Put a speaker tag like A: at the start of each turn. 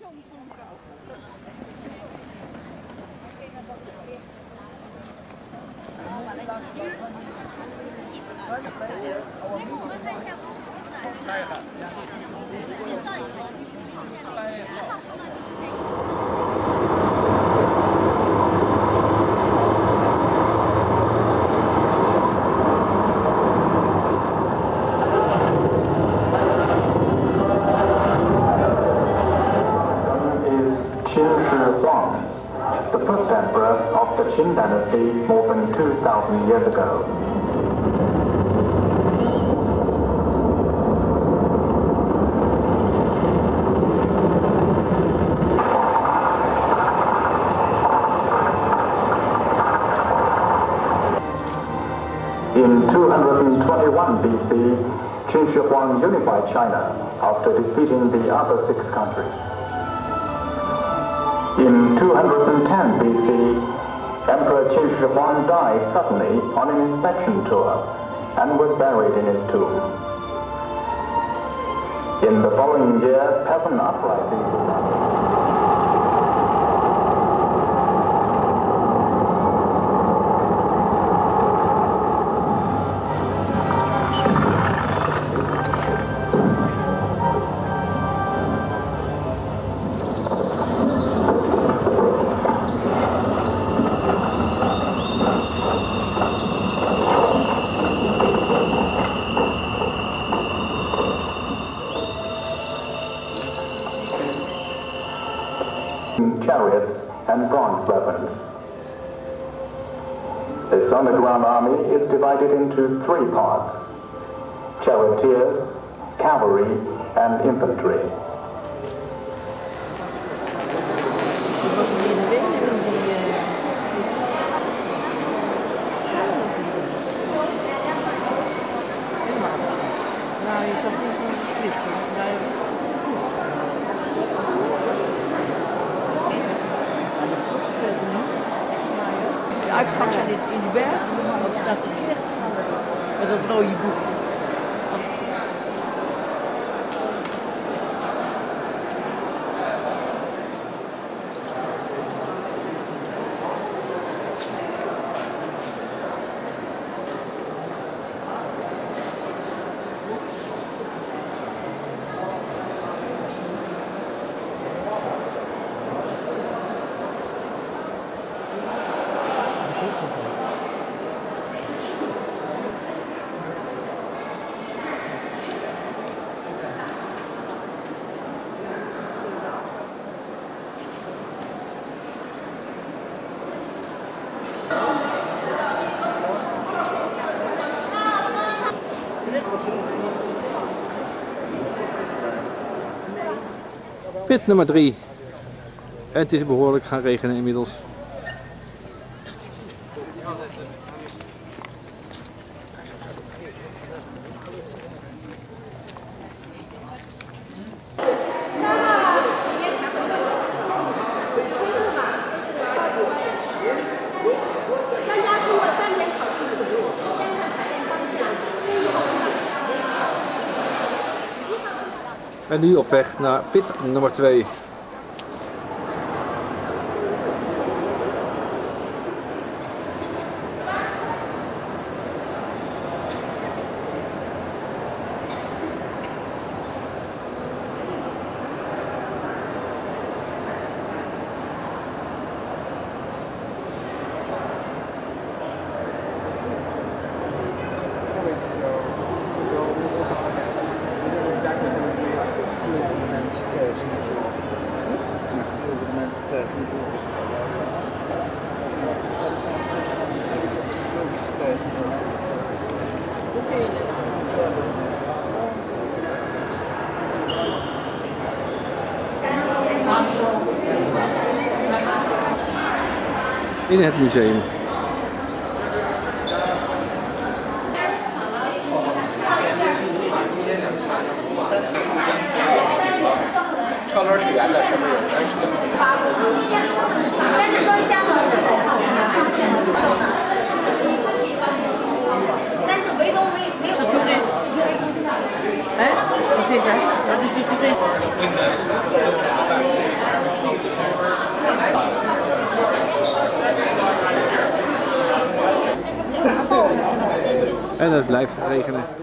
A: The first emperor of the Qin dynasty more than 2,000 years ago. In 221 BC, Qin Shi Huang unified China after defeating the other 6 countries. In 210 BC, Emperor Qin Shi Huang died suddenly on an inspection tour and was buried in his tomb. In the following year, peasant uprisings erupted. Chariots and bronze weapons. This underground army is divided into 3 parts: charioteers, cavalry, and infantry.
B: De uitgang zijn in die berg, want ze staat te midden met dat rode boek.
C: Pit nummer 3. En het is behoorlijk gaan regenen inmiddels. En nu op weg naar pit nummer 2. In het museum.
B: Wat is dat? Wat is die toerist?
C: En het blijft regenen.